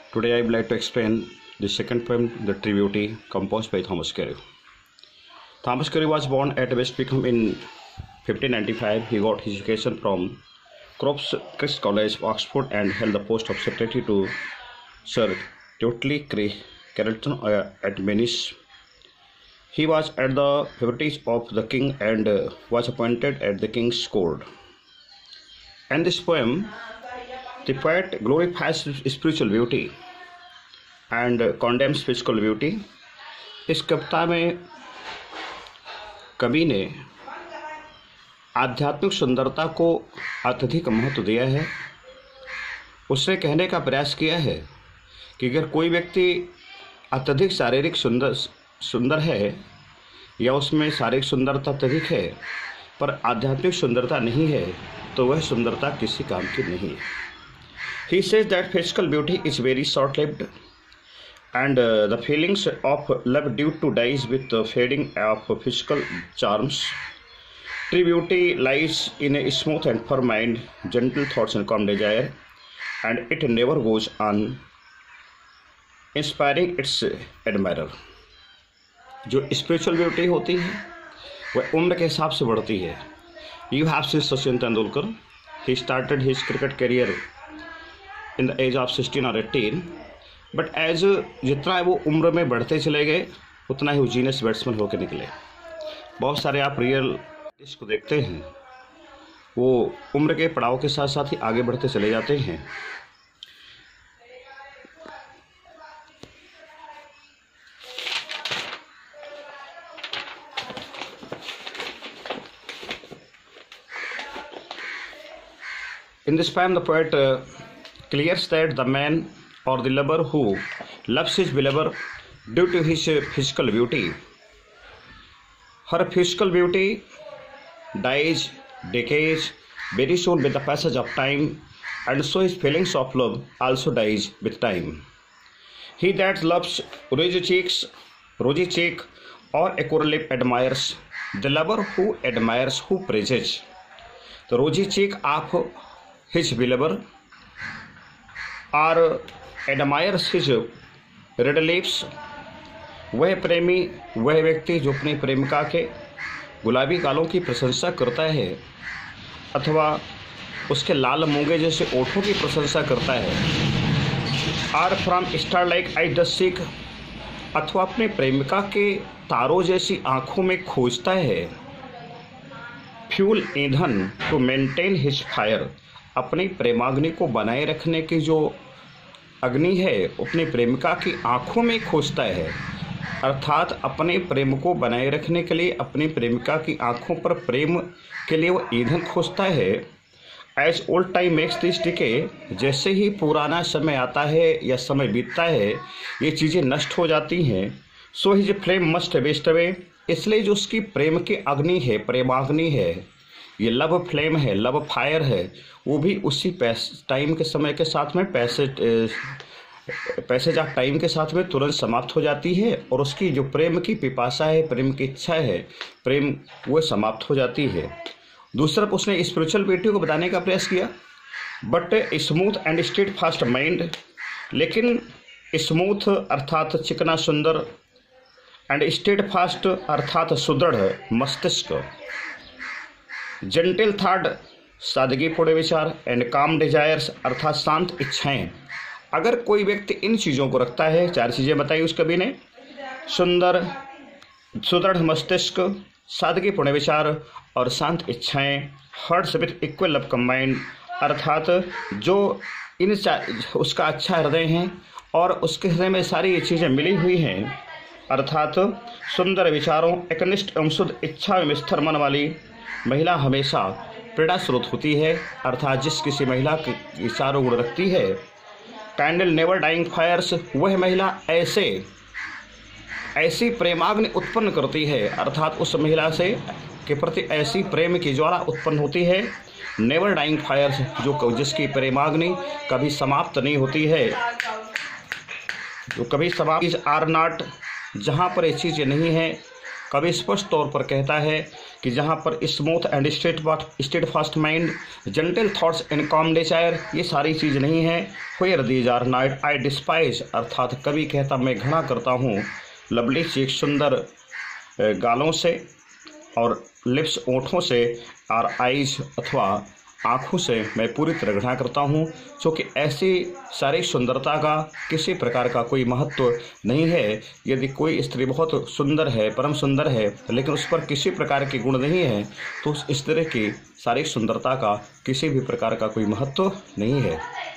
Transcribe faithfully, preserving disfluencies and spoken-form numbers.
Today I would like to explain the second poem, The Tribute, composed by Thomas Carey. Thomas Carey was born at West Peckham in fifteen ninety-five. He got his education from Croft's Christ College, Oxford, and held the post of secretary to Sir Tetley Carleton at Venice. He was at the favorites of the king and uh, was appointed at the king's court. In this poem, the poet glorifies spiritual beauty and uh, condemns physical beauty. इस कविता में कवि ने आध्यात्मिक सुंदरता को अत्यधिक महत्व दिया है। उसने कहने का प्रयास किया है कि अगर कोई व्यक्ति अत्यधिक शारीरिक सुंदर सुंदर है या उसमें शारीरिक सुंदरता अत्यधिक है पर आध्यात्मिक सुंदरता नहीं है तो वह सुंदरता किसी काम की नहीं है। He says that physical beauty is very short-lived and uh, the feelings of love due to dies with the fading of physical charms. True beauty lies in a smooth and firm mind, gentle thoughts and calm desire, and it never goes on inspiring its admirer. जो spiritual beauty होती है वह उम्र के हिसाब से बढ़ती है। You have seen Sachin Tendulkar, he started his cricket career in the age of sixteen और एटीन, बट एज जितना वो उम्र में बढ़ते चले गए उतना ही वो जीनियस बैट्समैन होकर निकले। बहुत सारे आप रियल इसको देखते हैं, वो उम्र के पड़ाव के साथ साथ ही आगे बढ़ते चले जाते हैं। In this poem, the poet uh, clears that the man or the lover who loves his beloved due to his uh, physical beauty, her physical beauty dies, decays very soon with the passage of time, and so his feelings of love also dies with time. He that loves rosy cheeks, rosy cheek, or a coral lip admires the lover who admires, who praises the rosy cheek of his beloved, or admires his red lips. वह प्रेमी, वह व्यक्ति जो अपनी प्रेमिका के गुलाबी गालों की प्रशंसा करता है अथवा उसके लाल मूंगे जैसे ओठों की प्रशंसा करता है, और from star like eye the seek, अथवा अपने प्रेमिका के तारों जैसी आंखों में खोजता है फ्यूल, ईंधन, टू मेंटेन हिज फायर, अपनी प्रेमाग्नि को बनाए रखने की जो अग्नि है अपनी प्रेमिका की आंखों में खोजता है, अर्थात अपने प्रेम को बनाए रखने के लिए अपनी प्रेमिका की आंखों पर प्रेम के लिए वो ईंधन खोजता है। As old time makes this decay, जैसे ही पुराना समय आता है या समय बीतता है ये चीज़ें नष्ट हो जाती हैं। So his flame must waste away, इसलिए जो उसकी प्रेम की अग्नि है, प्रेमाग्नि है, ये लव फ्लेम है, लव फायर है, वो भी उसी पैस टाइम के समय के साथ में पैसेज पैसेज ऑफ टाइम के साथ में तुरंत समाप्त हो जाती है, और उसकी जो प्रेम की पिपासा है, प्रेम की इच्छा है, प्रेम वो समाप्त हो जाती है। दूसरा उसने स्पिरिचुअल ब्यूटी को बताने का प्रयास किया, but smooth and steadfast mind, लेकिन स्मूथ अर्थात चिकना सुंदर एंड स्टेड फास्ट अर्थात सुदृढ़ मस्तिष्क, जेंटल थॉट सादगीपूर्ण विचार, एंड काम डिजायर्स अर्थात शांत इच्छाएं। अगर कोई व्यक्ति इन चीज़ों को रखता है, चार चीज़ें बताई उस कवि ने, सुंदर, सुदृढ़ मस्तिष्क, सादगीपूर्ण विचार और शांत इच्छाएं, hearts with equal love combined, अर्थात जो इन उसका अच्छा हृदय है और उसके हृदय में सारी ये चीज़ें मिली हुई हैं, अर्थात सुंदर विचारों, एकनिष्ठ एवं शुद्ध इच्छा एवं स्थिर मन वाली महिला हमेशा प्रेरणा स्रोत होती है, अर्थात जिस किसी महिला के चारों गुण रखती है। कैंडल नेवर डाइंग फायर्स, वह महिला ऐसे ऐसी प्रेमाग्नि उत्पन्न करती है, अर्थात उस महिला से के प्रति ऐसी प्रेम की ज्वाला उत्पन्न होती है। नेवर डाइंग फायर्स, जो जिसकी प्रेमाग्नि कभी समाप्त नहीं होती है, जो कभी समाप्त आर नॉट, जहाँ पर ये चीज़ें नहीं है, कभी स्पष्ट तौर पर कहता है कि जहाँ पर smooth and straight steadfast mind, gentle thoughts and calm desire, ये सारी चीज़ नहीं है। Where these are not I despise, अर्थात कवि कहता मैं घृणा करता हूँ। लवली चीक, सुंदर गालों से, और लिप्स ओठों से, और आइज अथवा आँखों से मैं पूरी तरह घृणा करता हूँ, क्योंकि ऐसी शारीरिक सुंदरता का किसी प्रकार का कोई महत्व नहीं है। यदि कोई स्त्री बहुत सुंदर है, परम सुंदर है, लेकिन उस पर किसी प्रकार के गुण नहीं है, तो उस स्त्री की शारीरिक सुंदरता का किसी भी प्रकार का कोई महत्व नहीं है।